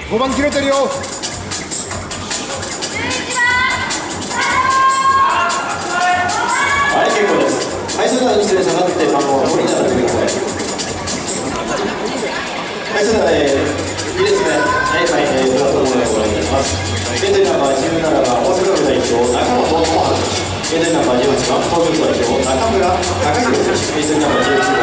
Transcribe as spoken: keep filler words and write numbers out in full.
ごばん切れてるよ。 はい、結構です。はい、それでは一斉に下がって番号を取り並べてください。はい、それでは、えー、いいですね。はい、はい、えー、プラットフォームでご覧いたします。現在ナンバーじゅうななばん、大阪府代表、中本智春選手。現在ナンバーじゅうはちばん、東京都代表、中村隆弘選手。現在ナンバーじゅうきゅう